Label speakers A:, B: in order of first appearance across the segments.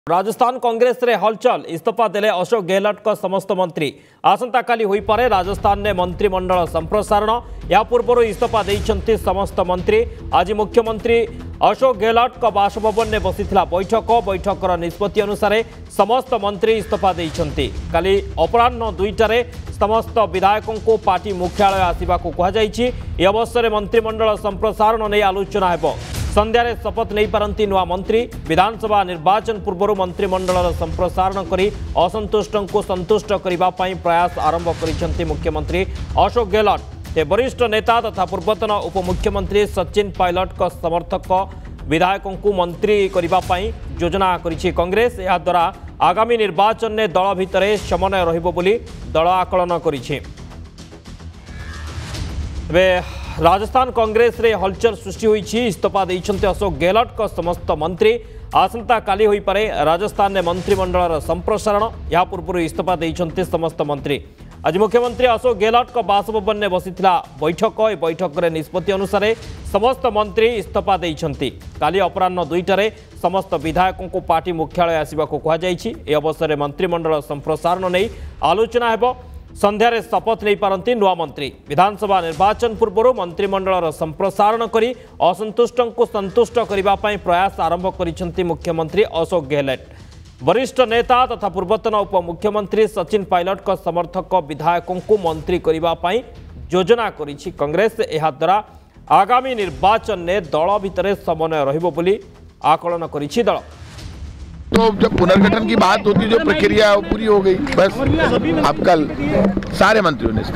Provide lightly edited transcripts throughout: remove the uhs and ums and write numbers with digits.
A: राजस्थान कांग्रेस रे हलचल इस्तीफा देले अशोक गेहलोट का समस्त मंत्री आसंता काली होई पारे राजस्थान ने मंत्रिमंडल संप्रसारण या पूर्व इस्तीफा देइछन्ति समस्त मंत्री। आज मुख्यमंत्री अशोक गेहलोट का बासभवन ने बसिथिला बैठकर निष्पत्ति अनुसार समस्त मंत्री इस्तीफा देइछन्ति। काली अपराह्न 2टारे समस्त विधायकों को पार्टी मुख्यालय आसिबाकु कहा जाइछि। ए अवसर में मंत्रिमंडल संप्रसारण नै आलोचना हेबो। संध्यारे शपथ नहीं पारंती नुआ मंत्री। विधानसभा निर्वाचन पूर्व मंत्रिमंडल संप्रसारण करी असंतुष्टों को संतुष्ट करने प्रयास आरंभ करिसेंति मुख्यमंत्री अशोक गेहलोट। वरिष्ठ नेता तथा पूर्वतन उपमुख्यमंत्री सचिन पायलट का समर्थक विधायकों को मंत्री करने योजना करिछि कांग्रेस। यह द्वारा आगामी निर्वाचन में दल भितर समन्वय रहिबो बोली दल आकलन करिछि। राजस्थान कांग्रेस रे हलचल सृष्टि होइछि। इस्तीफा देइछन्ति अशोक गेहलोट का समस्त मंत्री। आसंता काली होई पारे राजस्थान ने मंत्रिमंडल संप्रसारण या पूर्व इस्तीफा देइछन्ति समस्त मंत्री। आज मुख्यमंत्री अशोक गेहलोट का बासभवन ने बसिथिला बैठक रे निष्पत्ति अनुसार समस्त मंत्री इस्तीफा देइछन्ति। काली अपराह्न 2टारे समस्त विधायकों को पार्टी मुख्यालय आसिबाकु कहा जाइछि। ए अवसर में मंत्रिमंडल संप्रसारण नै आलोचना हेबो। संध्यारे शपथ नहीं पारंती नुआ मंत्री। विधानसभा निर्वाचन पूर्व मंत्रिमंडल संप्रसारण करी असंतुष्टों को संतुष्ट करने प्रयास आरंभ करिसेंति मुख्यमंत्री अशोक गेहलोट। वरिष्ठ नेता तथा पूर्वतन उपमुख्यमंत्री सचिन पायलट का समर्थक विधायकों को मंत्री करने योजना करिछि कांग्रेस। यह द्वारा आगामी निर्वाचन में दल भितर समन्वय रहिबो बोली आकलन करिछि दल।
B: तो जब पुनर्गठन की बात होती जो प्रक्रिया पूरी हो गई, बस अब कल सारे मंत्रियों ने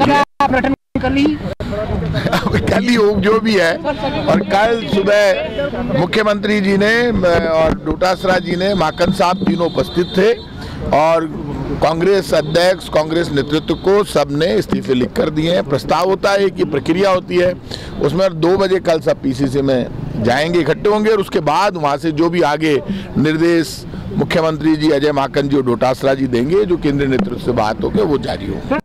B: कल ही हो जो भी है। और कल सुबह मुख्यमंत्री जी ने और डोटासरा जी ने माकन साहब तीनों उपस्थित थे और कांग्रेस अध्यक्ष कांग्रेस नेतृत्व को सबने इस्तीफे लिख कर दिए हैं। प्रस्ताव होता है कि प्रक्रिया होती है उसमें 2 बजे कल सब पीसीसी में जाएंगे, इकट्ठे होंगे और उसके बाद वहां से जो भी आगे निर्देश मुख्यमंत्री जी अजय माकन जी और डोटासरा जी देंगे, जो केंद्रीय नेतृत्व से बात होगी वो जारी होगी।